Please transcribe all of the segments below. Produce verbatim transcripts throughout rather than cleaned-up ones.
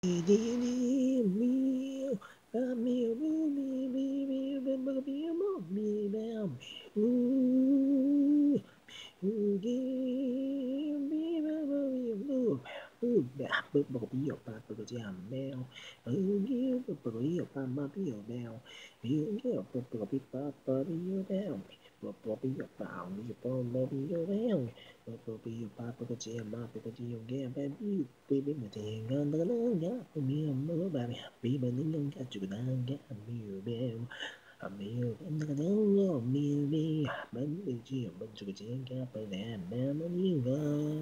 Amigo, anda kadang mili, bandi ji, bantu kujengka pada mama niga,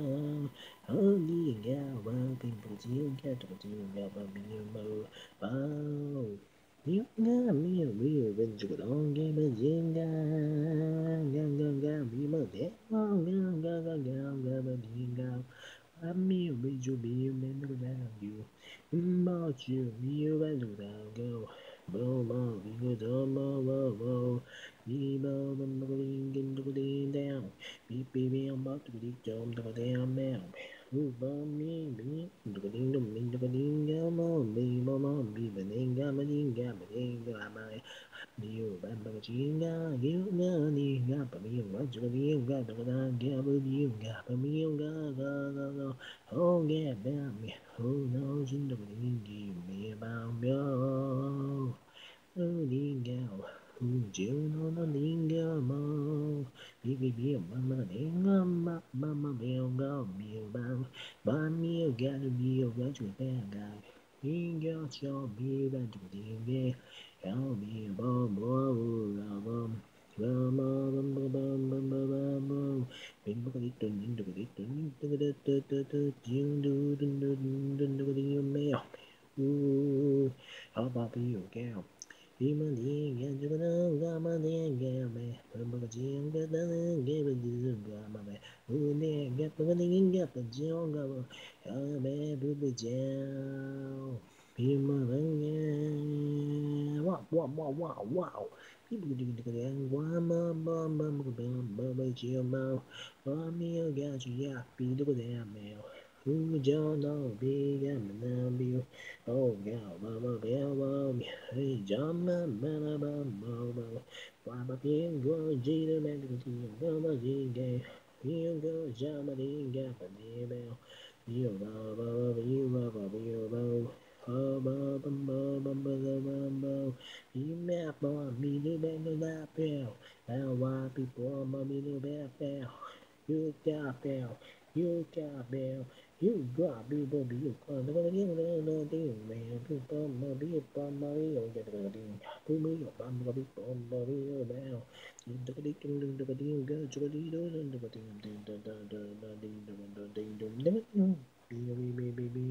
oh niga, wang pin kujengka, tu kujengka pada mau, wow, niga miu miu, bantu kadang ge kujengka, gang gang gang, miu de, gang gang gang gang gang gang, miu miu miu, bantu kadang you, about you, miu bantu kadang go. Bo bo, we go do bo bo bo. Be bo bo bo bo ding do ding down. Be be be on bo do ding dom do down now. Who bo me me do ding do me do ding go mo me mo mo be be ding ga ma ding ga ma ding ga ma. Niu ba ba ching ga you ga ni ga ba mi wa ju ni ga do da ga ba ni ga ba mi ga ga ga ga. Oh yeah, ba me. Oh no, jin do ding gi me ba yo. Oh, Lingao, who Juno no Lingamo, Bibi Bill, Mamma Linga, Mamma Bill, go, Bill Bow, Bammy, got a meal, got you a bad guy. Linga, show me that you did, help me, Bob, Bob, Bob. Rama, bum bum bum bum bum bum bum. Bing bong it dun dun dun it dun dun dun dun dun dun dun dun dun dun dun dun dun mail. Ooh, how about you, gal? Ima liga jugana gama liga me, pamaka jinga dana gaba jinga me, ule gapa galinga gapa jinga me, ame bubu jao. Ima langa, wow wow wow wow wow. People do the gang, wama bamba bamba bamba jima, wami gachi ya, be the damn mail. Who don't know big and now oh yeah, mama, yeah, mama, hey, Jama, mana, mama, Papa, being good, Jada, Magazine, Mama, Jinga, you go, Jama, Dinga, Panima, you baba, you baba, you baba. Oh, baba, baba, baba, baba, you map on me, the band of that bell. Now, why people, mommy, the bell, you got bell, you got bell. You got people be you can never get no thing, man. People, no be a bomb, Mario, get a thing. To me, a bomb, a big bomb, Mario, now. You took a dick and took a deal, go to a deal, and took a thing, ding, ding, ding, ding, ding, ding, ding, ding, ding, ding, ding,